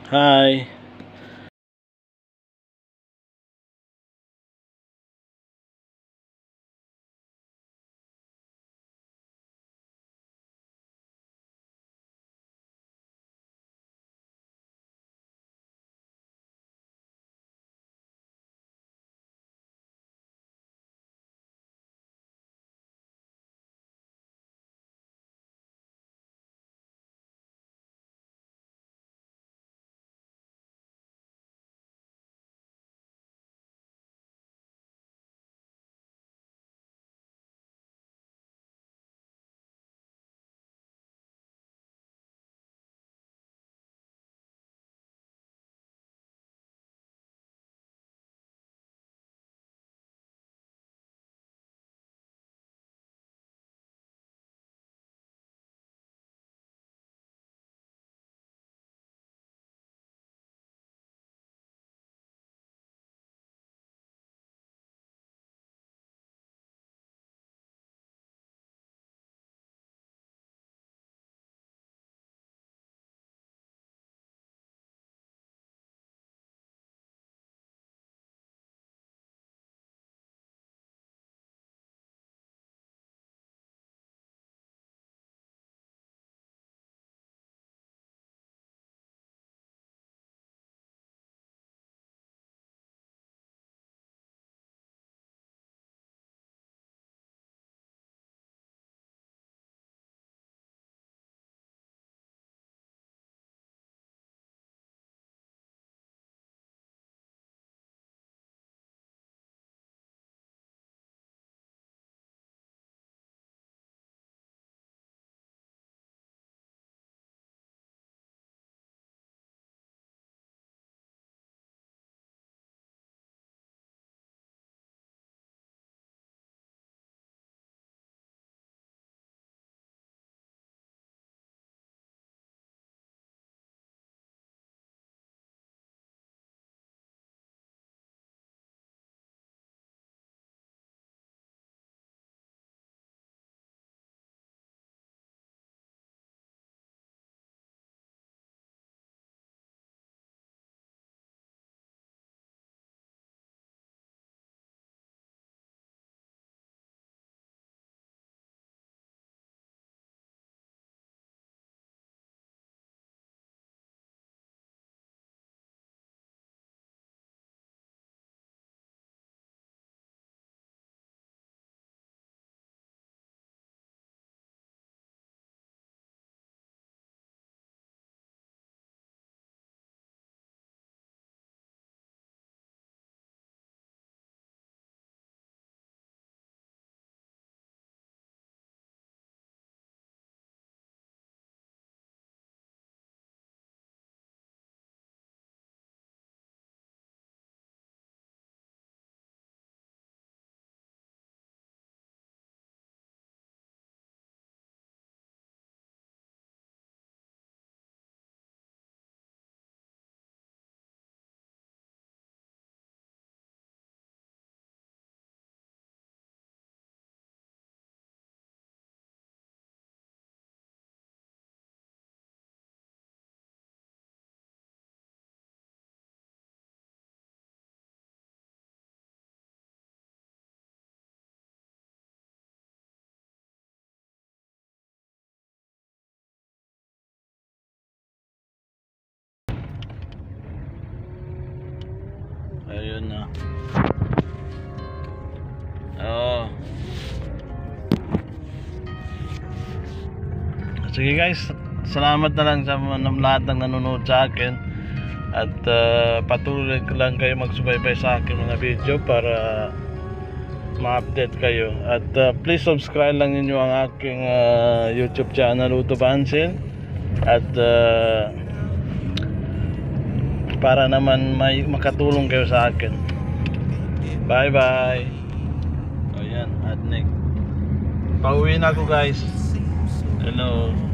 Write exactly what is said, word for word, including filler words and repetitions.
Hi. Ayun na. Oo. Sige guys, salamat na lang sa mga- lahat ng nanonood sa akin. At uh, patuloy lang kayo magsubaybay sa akin mga video para ma-update kayo. At uh, please subscribe lang ninyo ang aking uh, YouTube channel, Uto Bansil. At uh, para naman may makatulong kayo sa akin. Bye bye. Ayan, at next. Pauwi na ako guys. Hello.